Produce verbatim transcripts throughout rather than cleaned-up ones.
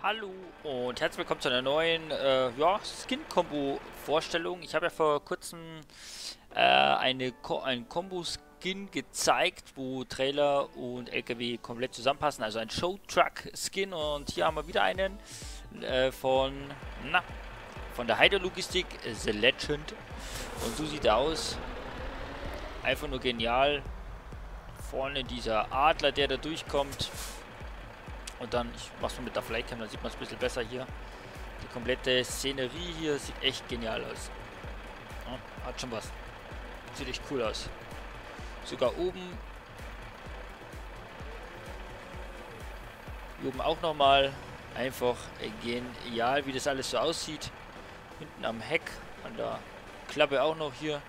Hallo und herzlich willkommen zu einer neuen äh, ja, Skin-Kombo-Vorstellung. Ich habe ja vor kurzem äh, eine Ko ein Kombo-Skin gezeigt, wo Trailer und L K W komplett zusammenpassen, also ein Show-Truck-Skin. Und hier haben wir wieder einen äh, von, na, von der Heide-Logistik, The Legend. Und so sieht er aus. Einfach nur genial. Vorne dieser Adler, der da durchkommt. Und dann, ich mach's mal mit der Flycam, dann sieht man es ein bisschen besser hier. Die komplette Szenerie hier sieht echt genial aus. Ja, hat schon was. Sieht echt cool aus. Sogar oben. Hier oben auch nochmal. Einfach genial, wie das alles so aussieht. Hinten am Heck, an der Klappe auch noch hier.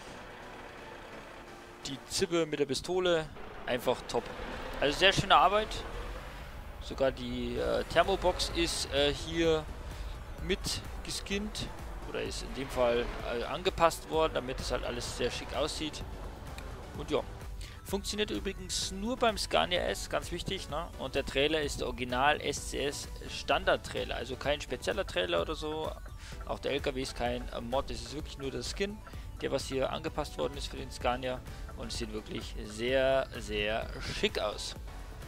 Die Zippe mit der Pistole. Einfach top. Also sehr schöne Arbeit. Sogar die äh, Thermobox ist äh, hier mit geskinnt oder ist in dem Fall äh, angepasst worden, damit es halt alles sehr schick aussieht. Und ja, funktioniert übrigens nur beim Scania S, ganz wichtig, ne? Und der Trailer ist der Original S C S Standard Trailer, also kein spezieller Trailer oder so. Auch der L K W ist kein äh, Mod, es ist wirklich nur der Skin, der was hier angepasst worden ist für den Scania, und es sieht wirklich sehr, sehr schick aus.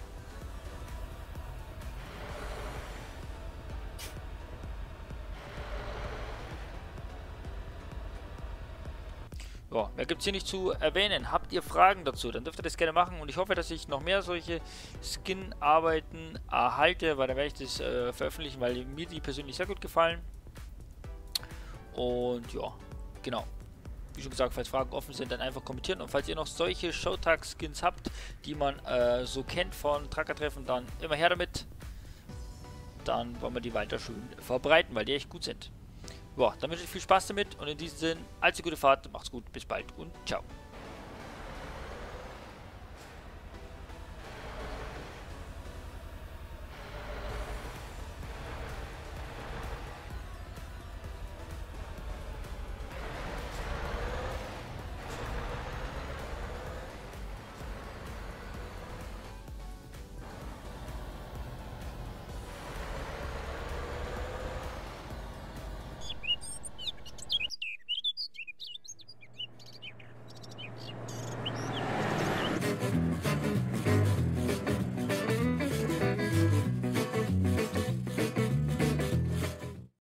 Ja, mehr gibt es hier nicht zu erwähnen. Habt ihr Fragen dazu, dann dürft ihr das gerne machen, und ich hoffe, dass ich noch mehr solche Skin-Arbeiten erhalte, weil dann werde ich das äh, veröffentlichen, weil mir die persönlich sehr gut gefallen. Und ja, genau. Wie schon gesagt, falls Fragen offen sind, dann einfach kommentieren, und falls ihr noch solche Showtag-Skins habt, die man äh, so kennt von Trucker-Treffen, dann immer her damit. Dann wollen wir die weiter schön verbreiten, weil die echt gut sind. Ja, dann wünsche ich viel Spaß damit, und in diesem Sinne, allzu gute Fahrt, macht's gut, bis bald und ciao.